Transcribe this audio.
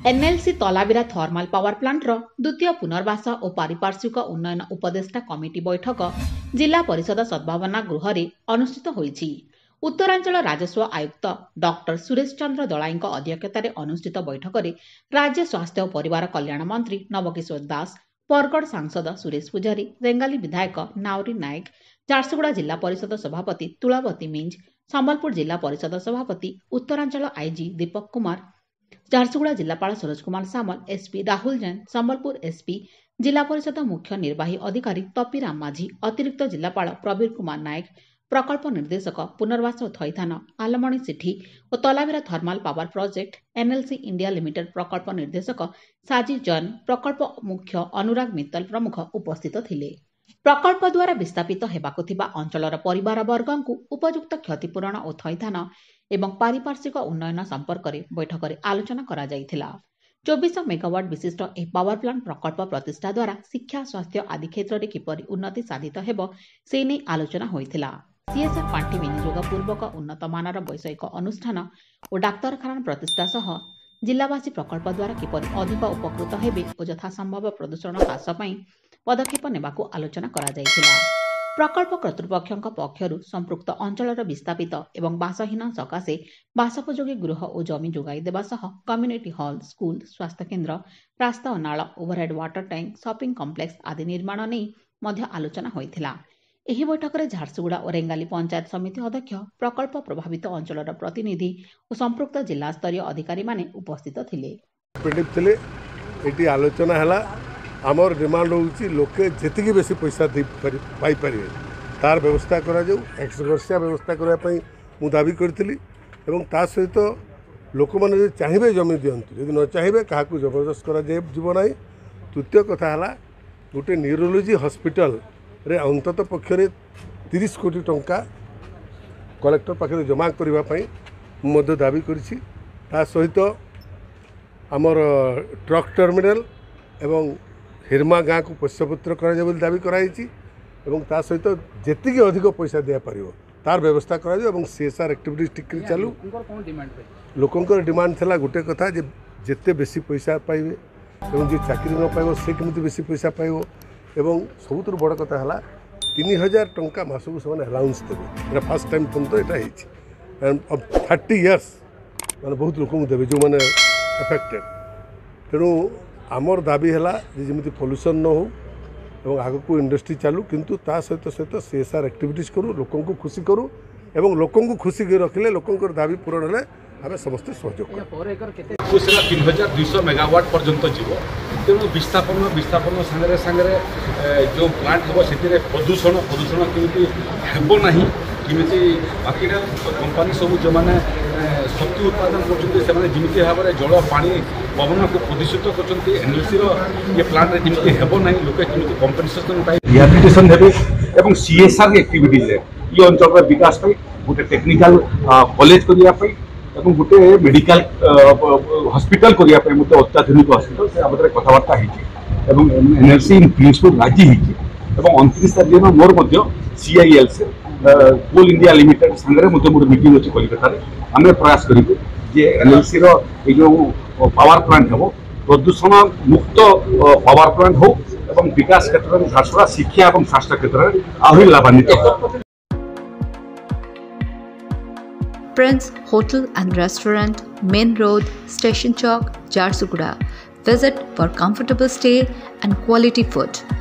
NLC Talabira thermal power plant द्वितीय पुनर्वास और पारिपार्श्विक उन्नयन उपदेष्टा कमिटी बैठक जिला परिषद सद्भावना गृह में अनुष्ठित होईछि। उत्तरांचल राजस्व आयुक्त डॉक्टर सुरेश चंद्र दलाई अध्यक्षतार अनुष्ठित बैठक में राज्य स्वास्थ्य और परिवार कल्याण मंत्री नवकिशोर दास, बरगढ़ सांसद सुरेश पुजारी, रेंगाली विधायक नाउरी नायक, झारसुगुड़ा जिला परिषद सभापति तुलावती मिंज, संबलपुर जिला परिषद सभापति, उत्तरांचल आईजी दीपक कुमार, झारसुगुड़ा जिलापाल सरोज कुमार सामल, एसपी राहुल जैन, संबलपुर एसपी, जिला परिषद मुख्य निर्वाही अधिकारी तपीराम माझी, अतिरिक्त जिलापाल प्रवीर कुमार नायक, प्रकल्प निर्देशक पुनर्वास और थईथान आलमणी सेठी और Talabira thermal power project NLC India limited प्रकल्प निर्देशक साजी जैन, प्रकल्प मुख्य अनुराग मित्तल प्रमुख उपस्थित थिले। प्रकल्प द्वारा विस्थापित हेबाकु थिबा अंचलर परिवार वर्गଙ୍କୁ उपयुक्त क्षतिपूरण और थईथान एवं पारिपार्श्विक उन्नयन संपर्क में बैठक में आलोचना करा जायथिला। 24 मेगावाट विशिष्ट ए पावर प्लांट प्रकल्प प्रतिष्ठा द्वारा शिक्षा, स्वास्थ्य आदि क्षेत्र में किपरि उन्नति साधित हेब से नहीं आलोचना होइथिला। सीएसआर पांठी विनियोग पूर्वक उन्नत मानर वैषयिक अनुष्ठान और डाक्तरखाना प्रतिष्ठा सह जिलावासी प्रकल्प द्वारा किपरि अधिक उपकृत हेबे और यथासंभव प्रदूषण ह्रास पई पदक्षेप नेबाकू आलोचना करा जायथिला। प्रकल्प कर्तृपक्षों पक्षरु संपृक्त अंचलर विस्थापित एवं बासहीन सकाशे बासोपयोगी गृह और जमी जोगाई देबा सह कम्युनिटी हॉल, स्कूल, स्वास्थ्य केन्द्र, रास्ता और नाल, overhead water tank, shopping complex आदि निर्माण नहीं मध्य आलोचना होइथिला। एही बैठक में झारसुगुड़ा और रेंगाली पंचायत समिति अध्यक्ष, प्रकल्प प्रभावित अंचलर प्रतिनिधि और संपृक्त जिला स्तरीय अधिकारी माने उपस्थित थिले। एटी आलोचना हला आमर डिमांड होउची लोके जेतिकी बेसी पैसा पाई परिवे तार व्यवस्था करा जाऊ, एक्सग्रेसिया व्यवस्था करबा पई मु दाबी करथिली एवं ता सहित लोक माने जे चाहिबे जमी दियंतु, यदि न चाहिबे काहाकू जबरदस्त करा जाय जीव नाही। तृतीय कथा हला गोटे न्यूरोलॉजी हॉस्पिटल रे अंतत पक्षरे 30 कोटी टंका कलेक्टर पाखे जमा करबा पई मध्य दाबी करछि। ता सहित आमर ट्रक टर्मिनाल एवं हिरमा गाँ को पोष्यपुत्र कर दाबी कराई ता सहित जेतिकी अधिक पैसा दिया पारिबो तार व्यवस्था करा सीएसआर एक्टिविटीज टिक चालू। लोकंकर डिमांड थला गोटे कथा जे जेते बेसी पैसा पाइबे एवं जे चाकरी न पाइबो से केमिति बेसी पैसा पाइबो एवं सबुतर बड़ कथा हला 3000 टंका मासकु से अलाउंस देबे। फर्स्ट टाइम तो एटा हेछि एंड 30 इयर्स माने बहुत लोक देबे जो माने एफेक्टेड। तेणु आमर दाबी है जमी पॉल्यूशन न हो एवं आग को इंडस्ट्री चालू, किंतु ता सहित सहित सीएसआर एक्टिविटीज करूँ, लोक खुशी करूँ एवं लोक खुशी रखिले लोकंर दाबी पूरण हेले आम समस्ते सहयोग करूँ। 3200 मेगावाट पर्यंत जीव। तेणु विस्थापन सांगे सांगे जो प्लांट हम से प्रदूषण केमी हेब ना किमी बाकी कंपानी सब जो मैंने शक्ति उत्पादन करमती भाव में जल पानी पवन को प्रदूषित कर एनएलसी ये प्लांट जमी हेब ना लोके कमी कंपेनसेसन रिहाबिलिटेशन देवे सीएसआर एक्टिविटीज ये अंचल विकास गोटे टेक्निकल कॉलेज करने गोटे मेडिकल हॉस्पिटल करने अत्याधुनिक हॉस्पिटल से बाबद कथबार्ता एनएलसी इन प्रिंसिपल राजी होती 29 तारीख मोर सीआईएल से कोल इंडिया लिमिटेड सांगे मोर मीटिंग अच्छी कलकता आम प्रयास करूँ जे एनएलसी जो पावर प्लांट हम प्रदूषण मुक्त पावर प्लांट हो एवं विकास क्षेत्र में झारसुगुड़ा शिक्षा और स्वास्थ्य क्षेत्र में आहरी लाभान्वित। Prince Hotel and Restaurant, Main Road, Station Chowk, Jharsuguda. Visit for comfortable stay and quality food.